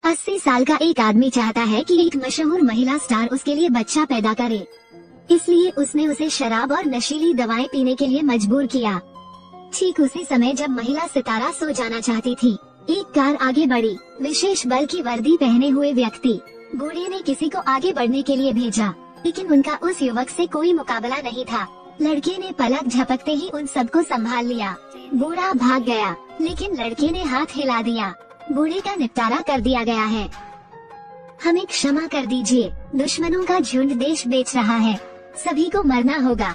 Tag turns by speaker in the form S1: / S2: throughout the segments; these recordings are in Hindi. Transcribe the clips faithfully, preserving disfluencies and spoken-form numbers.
S1: अस्सी साल का एक आदमी चाहता है कि एक मशहूर महिला स्टार उसके लिए बच्चा पैदा करे, इसलिए उसने उसे शराब और नशीली दवाएं पीने के लिए मजबूर किया। ठीक उसी समय जब महिला सितारा सो जाना चाहती थी, एक कार आगे बढ़ी। विशेष बल की वर्दी पहने हुए व्यक्ति बूढ़े ने किसी को आगे बढ़ने के लिए भेजा, लेकिन उनका उस युवक से कोई मुकाबला नहीं था। लड़के ने पलक झपकते ही उन सबको संभाल लिया। बूढ़ा भाग गया, लेकिन लड़के ने हाथ हिला दिया। बूढ़े का निपटारा कर दिया गया है। हमें क्षमा कर दीजिए, दुश्मनों का झुंड देश बेच रहा है, सभी को मरना होगा।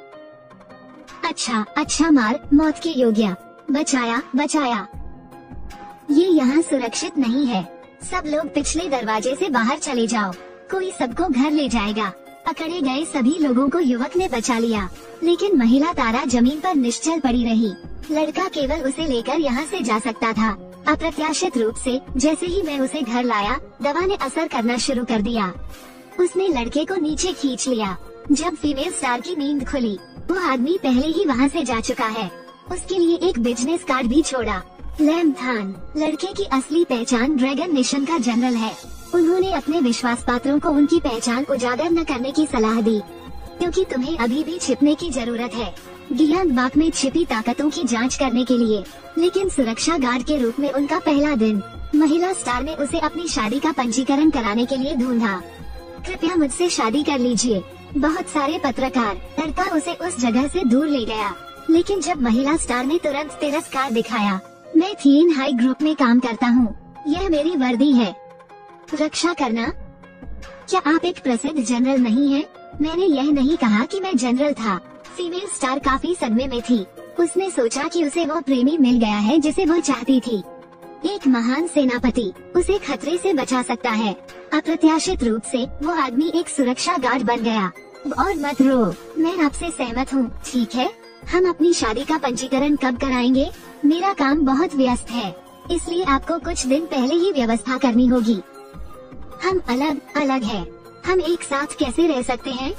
S1: अच्छा अच्छा मार, मौत के योग्य। बचाया बचाया। ये यहाँ सुरक्षित नहीं है, सब लोग पिछले दरवाजे से बाहर चले जाओ, कोई सबको घर ले जाएगा। पकड़े गए सभी लोगों को युवक ने बचा लिया, लेकिन महिला तारा जमीन पर निश्चल पड़ी रही। लड़का केवल उसे लेकर यहाँ से जा सकता था। अप्रत्याशित रूप से जैसे ही मैं उसे घर लाया, दवा ने असर करना शुरू कर दिया। उसने लड़के को नीचे खींच लिया। जब फीमेल स्टार की नींद खुली, वो आदमी पहले ही वहाँ से जा चुका है। उसके लिए एक बिजनेस कार्ड भी छोड़ा। लैम थान, लड़के की असली पहचान ड्रैगन नेशन का जनरल है। उन्होंने अपने विश्वास पात्रों को उनकी पहचान उजागर न करने की सलाह दी, क्योंकि तुम्हें अभी भी छिपने की जरूरत है। गियांग बाग में छिपी ताकतों की जांच करने के लिए, लेकिन सुरक्षा गार्ड के रूप में उनका पहला दिन। महिला स्टार ने उसे अपनी शादी का पंजीकरण कराने के लिए ढूंढा। कृपया मुझसे शादी कर लीजिए। बहुत सारे पत्रकार। लड़का उसे उस जगह से दूर ले गया, लेकिन जब महिला स्टार ने तुरंत तिरस्कार दिखाया। मैं थिएन हाई ग्रुप में काम करता हूँ, यह मेरी वर्दी है। रक्षा करना? क्या आप एक प्रसिद्ध जनरल नहीं हैं? मैंने यह नहीं कहा कि मैं जनरल था। फीमेल स्टार काफी सदमे में थी। उसने सोचा कि उसे वो प्रेमी मिल गया है जिसे वो चाहती थी। एक महान सेनापति उसे खतरे से बचा सकता है। अप्रत्याशित रूप से वो आदमी एक सुरक्षा गार्ड बन गया। और मत रो, मैं आपसे सहमत हूँ। ठीक है, हम अपनी शादी का पंजीकरण कब कराएंगे? मेरा काम बहुत व्यस्त है, इसलिए आपको कुछ दिन पहले ही व्यवस्था करनी होगी। हम अलग अलग हैं, हम एक साथ कैसे रह सकते हैं?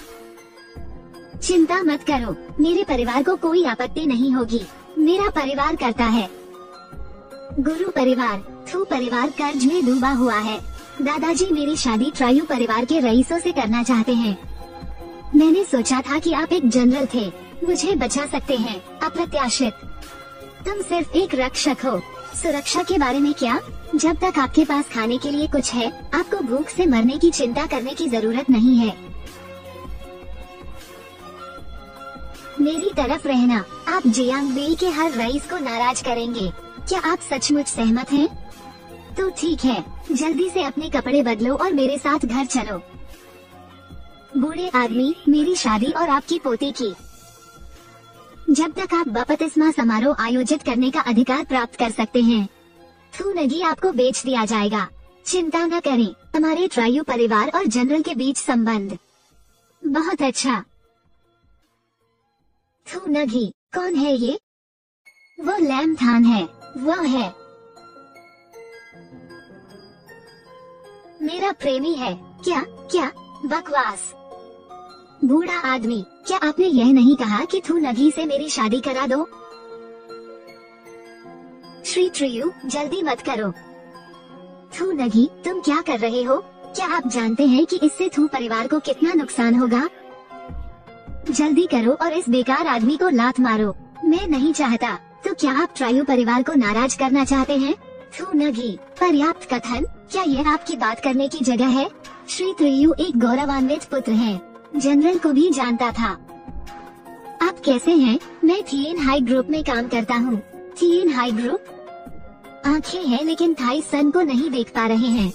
S1: चिंता मत करो, मेरे परिवार को कोई आपत्ति नहीं होगी। मेरा परिवार करता है। गुरु परिवार, थू परिवार कर्ज में डूबा हुआ है। दादाजी मेरी शादी ट्रायू परिवार के रईसों से करना चाहते हैं। मैंने सोचा था कि आप एक जनरल थे, मुझे बचा सकते हैं। अप्रत्याशित, तुम सिर्फ एक रक्षक हो। सुरक्षा के बारे में क्या? जब तक आपके पास खाने के लिए कुछ है, आपको भूख से मरने की चिंता करने की जरूरत नहीं है। मेरी तरफ रहना, आप जियांगबेई के हर रईस को नाराज करेंगे। क्या आप सचमुच सहमत हैं? तो ठीक है, जल्दी से अपने कपड़े बदलो और मेरे साथ घर चलो। बूढ़े आदमी, मेरी शादी और आपकी पोती की। जब तक आप बपतिस्मा समारोह आयोजित करने का अधिकार प्राप्त कर सकते हैं, थू नगी आपको बेच दिया जाएगा। चिंता न करें, हमारे ट्रायू परिवार और जनरल के बीच संबंध। बहुत अच्छा। थू नगी, कौन है ये? वो लैम थान है, वो है मेरा प्रेमी है। क्या क्या बकवास। बूढ़ा आदमी, क्या आपने यह नहीं कहा कि थू नगी से मेरी शादी करा दो? श्री ट्रियू, जल्दी मत करो। थू नगी, तुम क्या कर रहे हो? क्या आप जानते हैं कि इससे थू परिवार को कितना नुकसान होगा? जल्दी करो और इस बेकार आदमी को लात मारो। मैं नहीं चाहता। तो क्या आप ट्रायू परिवार को नाराज करना चाहते हैं? थू नगी, पर्याप्त कथन। क्या यह आपकी बात करने की जगह है? श्री त्रियू एक गौरवान्वित पुत्र हैं। जनरल को भी जानता था। आप कैसे हैं? मैं थिएन हाई ग्रुप में काम करता हूँ। थिएन हाई ग्रुप? आंखें हैं लेकिन थाई सन को नहीं देख पा रहे हैं।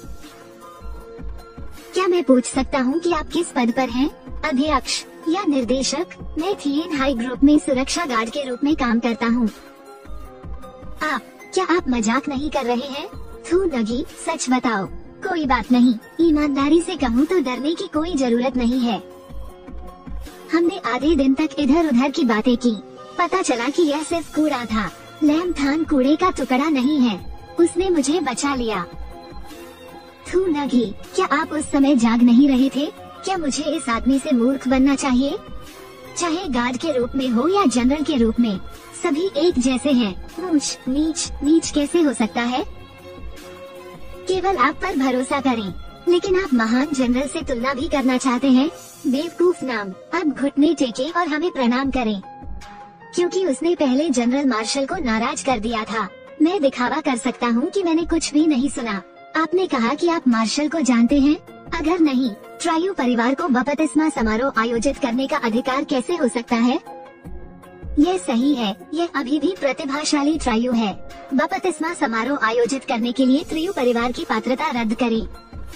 S1: क्या मैं पूछ सकता हूँ कि आप किस पद पर हैं? अध्यक्ष या निर्देशक? मैं थिएन हाई ग्रुप में सुरक्षा गार्ड के रूप में काम करता हूँ। आप, क्या आप मजाक नहीं कर रहे हैं? थू नगी, सच बताओ। कोई बात नहीं, ईमानदारी से कहूँ तो डरने की कोई जरूरत नहीं है। हमने आधे दिन तक इधर उधर की बातें की। पता चला कि यह सिर्फ कूड़ा था। लैम थान कूड़े का टुकड़ा नहीं है। उसने मुझे बचा लिया। थू नगी, क्या आप उस समय जाग नहीं रहे थे? क्या मुझे इस आदमी से मूर्ख बनना चाहिए? चाहे गार्ड के रूप में हो या जनरल के रूप में, सभी एक जैसे हैं। ऊंच नीच नीच कैसे हो सकता है? केवल आप पर भरोसा करें। लेकिन आप महान जनरल से तुलना भी करना चाहते हैं? बेवकूफ नाम। अब घुटने टेके और हमें प्रणाम करें, क्योंकि उसने पहले जनरल मार्शल को नाराज कर दिया था। मैं दिखावा कर सकता हूँ कि मैंने कुछ भी नहीं सुना। आपने कहा कि आप मार्शल को जानते हैं? अगर नहीं, ट्रायू परिवार को बपतिस्मा समारोह आयोजित करने का अधिकार कैसे हो सकता है? यह सही है, यह अभी भी प्रतिभाशाली ट्रायू है। बपतिस्मा समारोह आयोजित करने के लिए ट्रायू परिवार की पात्रता रद्द करें।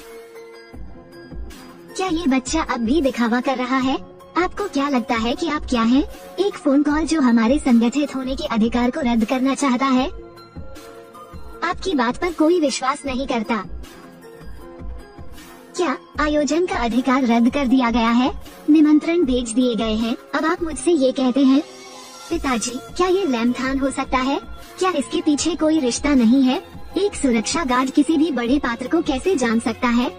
S1: क्या ये बच्चा अब भी दिखावा कर रहा है? आपको क्या लगता है कि आप क्या हैं? एक फोन कॉल जो हमारे संगठित होने के अधिकार को रद्द करना चाहता है। आपकी बात पर कोई विश्वास नहीं करता। क्या आयोजन का अधिकार रद्द कर दिया गया है? निमंत्रण भेज दिए गए हैं। अब आप मुझसे ये कहते हैं? पिताजी, क्या ये लैमथान हो सकता है? क्या इसके पीछे कोई रिश्ता नहीं है? एक सुरक्षा गार्ड किसी भी बड़े पात्र को कैसे जान सकता है?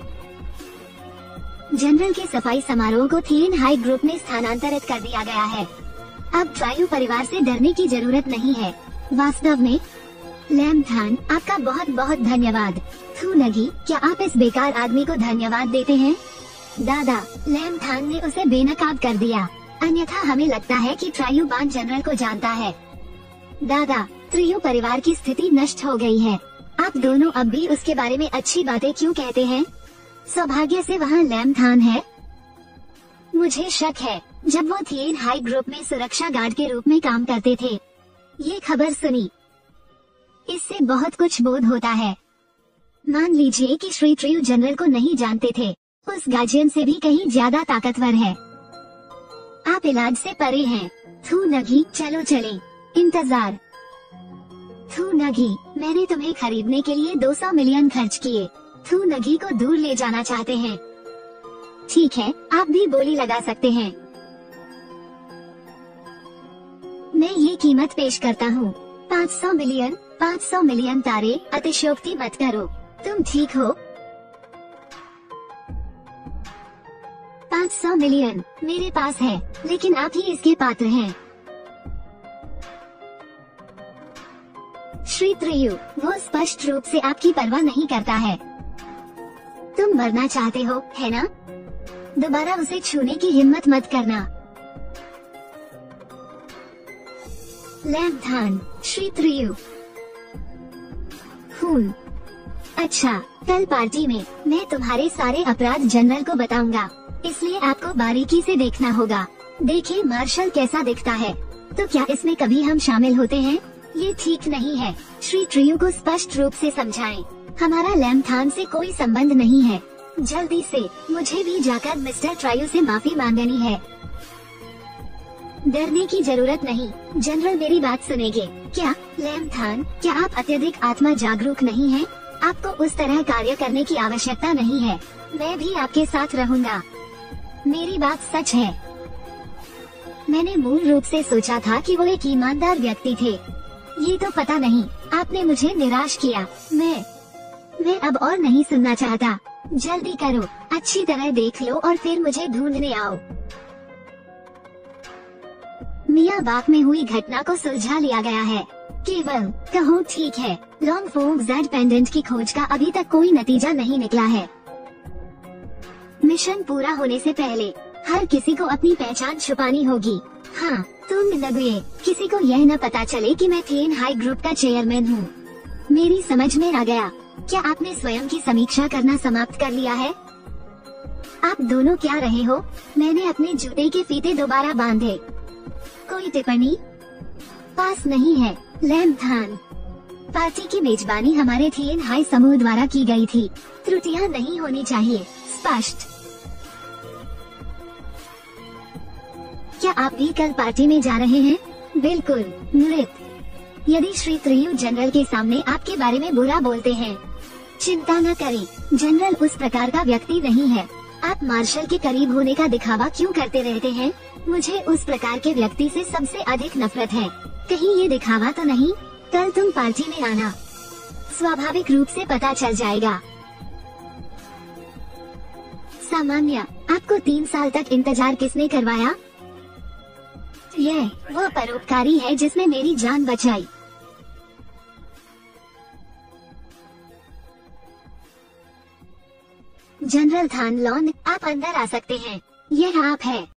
S1: जनरल के सफाई समारोह को थिएन हाई ग्रुप में स्थानांतरित कर दिया गया है। अब ट्रायू परिवार से डरने की जरूरत नहीं है। वास्तव में लैमथान, आपका बहुत बहुत धन्यवाद। थू नगी, क्या आप इस बेकार आदमी को धन्यवाद देते हैं? दादा, लैमथान ने उसे बेनकाब कर दिया। अन्यथा हमें लगता है कि ट्रायू बान जनरल को जानता है। दादा, ट्रायू परिवार की स्थिति नष्ट हो गई है। आप दोनों अब भी उसके बारे में अच्छी बातें क्यों कहते हैं? सौभाग्य से वहाँ लैमथान है। मुझे शक है, जब वो थिएन हाई ग्रुप में सुरक्षा गार्ड के रूप में काम करते थे। ये खबर सुनी, इससे बहुत कुछ बोध होता है। मान लीजिए कि श्री ट्रायू जनरल को नहीं जानते थे, उस गार्जियन से भी कहीं ज्यादा ताकतवर है। आप इलाज से परे हैं। थू नगी, चलो चले। इंतजार। थू नगी, मैंने तुम्हें खरीदने के लिए दो सौ मिलियन खर्च किए। थू नगी को दूर ले जाना चाहते हैं। ठीक है, आप भी बोली लगा सकते हैं। मैं ये कीमत पेश करता हूँ। पाँच सौ मिलियन। पाँच सौ मिलियन तारे, अतिशयोक्ति मत करो। तुम ठीक हो? पाँच सौ मिलियन मेरे पास है, लेकिन आप ही इसके पात्र हैं। श्री ट्रायू, वो स्पष्ट रूप से आपकी परवाह नहीं करता है। तुम मरना चाहते हो, है ना? दोबारा उसे छूने की हिम्मत मत करना। लैमथान, श्री ट्रायू। खून। अच्छा, कल पार्टी में मैं तुम्हारे सारे अपराध जनरल को बताऊंगा, इसलिए आपको बारीकी से देखना होगा। देखिए मार्शल कैसा दिखता है। तो क्या इसमें कभी हम शामिल होते हैं? ये ठीक नहीं है। श्री ट्रायू को स्पष्ट रूप से समझाएं। हमारा लैमथान से कोई संबंध नहीं है। जल्दी से मुझे भी जाकर मिस्टर ट्रायू से माफी मांगनी है। डरने की जरूरत नहीं, जनरल मेरी बात सुनेंगे। क्या लैमथान, क्या आप अत्यधिक आत्मा जागरूक नहीं हैं? आपको उस तरह कार्य करने की आवश्यकता नहीं है। मैं भी आपके साथ रहूंगा। मेरी बात सच है। मैंने मूल रूप से सोचा था कि वो एक ईमानदार व्यक्ति थे। ये तो पता नहीं, आपने मुझे निराश किया। मैं मैं अब और नहीं सुनना चाहता। जल्दी करो, अच्छी तरह देख लो और फिर मुझे ढूंढने आओ। मियाबाग में हुई घटना को सुलझा लिया गया है। केवल कहो ठीक है। लॉन्ग फोम जेड पेंडेंट की खोज का अभी तक कोई नतीजा नहीं निकला है। मिशन पूरा होने से पहले हर किसी को अपनी पहचान छुपानी होगी। हाँ, तुम नगुए, किसी को यह न पता चले कि मैं थिएन हाई ग्रुप का चेयरमैन हूँ। मेरी समझ में आ गया। क्या आपने स्वयं की समीक्षा करना समाप्त कर लिया है? आप दोनों क्या रहे हो? मैंने अपने जूते के फीते दोबारा बांधे। कोई टिप्पणी? पास नहीं है। लैमथान, पार्टी की मेजबानी हमारे थिएन हाई समूह द्वारा की गई थी। त्रुटियां नहीं होनी चाहिए। स्पष्ट। क्या आप भी कल पार्टी में जा रहे हैं? बिल्कुल। नृत, यदि श्री ट्रायू जनरल के सामने आपके बारे में बुरा बोलते हैं, चिंता न करें। जनरल उस प्रकार का व्यक्ति नहीं है। आप मार्शल के करीब होने का दिखावा क्यों करते रहते हैं? मुझे उस प्रकार के व्यक्ति से सबसे अधिक नफरत है। कहीं ये दिखावा तो नहीं? कल तुम पार्टी में आना, स्वाभाविक रूप से पता चल जाएगा। सामान्य, आपको तीन साल तक इंतजार किसने करवाया? यह वो परोपकारी है जिसने मेरी जान बचाई। जनरल थान लॉन, आप अंदर आ सकते हैं। यह आप है।